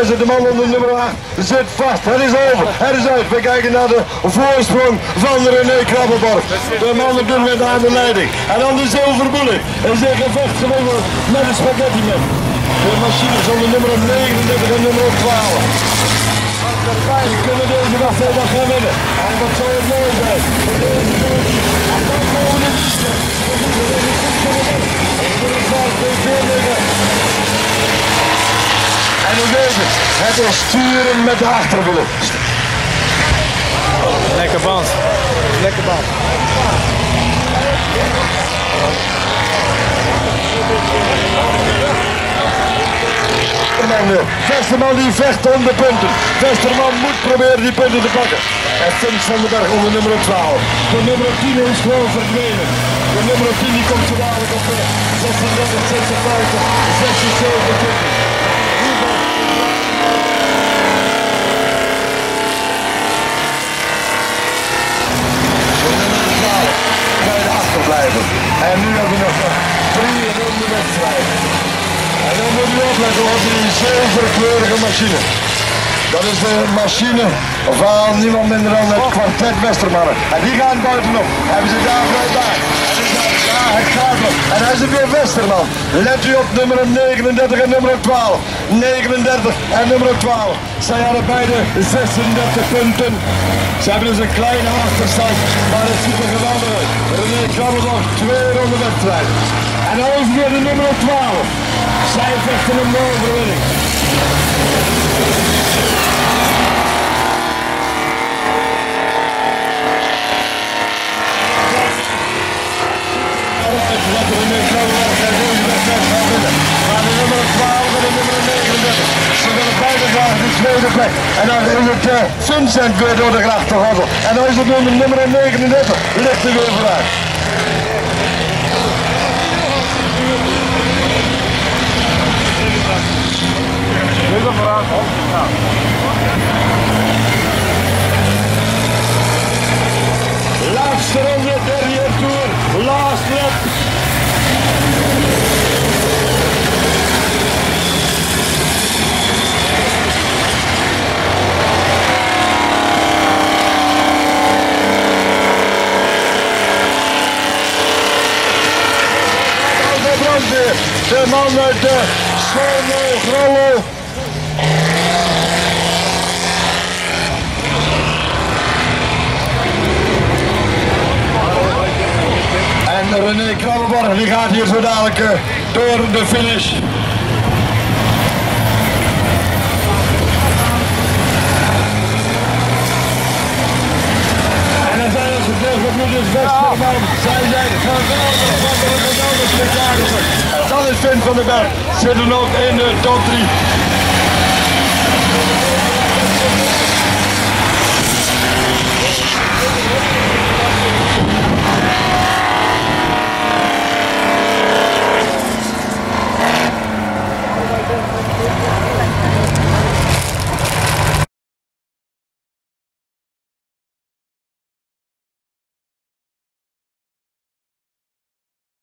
is het, de man onder nummer 8 zit vast. Het is over, het is uit. We kijken naar de voorsprong van René Krabbelborg. De man op dit moment aan de leiding. En dan de Zilverbullet. En zijn gevecht gewonnen met de spaghetti man. De machines onder nummer 39 en nummer 12. Ze kunnen deze wedstrijd nog gaan winnen. En wat zou het mooi zijn. En nu deze, het is sturen met de achterwielen. Lekker band. Lekker band. Vesterman die vecht om de punten. Vesterman moet proberen die punten te pakken. En Fins van den Berg onder nummer 12. De nummer 10 is gewoon verdwenen. De nummer 10 die komt zo dadelijk op 36, 56, 76 punten. Bij de achterblijven. En nu hebben we nog 3 ronden wedstrijd. En dan moet u opletten op die zilverkleurige machine. Dat is de machine van niemand minder dan het kwartet Westermannen. En die gaan buitenop. Hebben ze daar vrij bij. Ja, het gaat nog. En hij is weer Westerman. Let u op nummer 39 en nummer 12. 39 en nummer 12. Zij hadden beide 36 punten. Ze hebben dus een kleine achterstand, maar het ziet er geweldig uit. René Krabbelborg, 2 ronden wedstrijd. En dan is weer de nummer 12. Zij vechten een mooie overwinning. René Krabbelborg gaat deze wedstrijd gaan winnen. Maar de nummer 12 en de nummer 39. Ze willen beide graag de tweede plek. En dan is het Vincent weer door de grachtengordel. En dan is het nummer 39. Ligt er weer vooruit. Laatste ronde, derde toer, last lap. De man uit de Grollo. En René Krabbelborg die gaat hier zo dadelijk door de finish. En dan zijn het deelgebroeders Westerman. Zij zijn geweldig, wat een geweldig spektakel. En dan is Finn van den Berg, zitten ook in de top 3.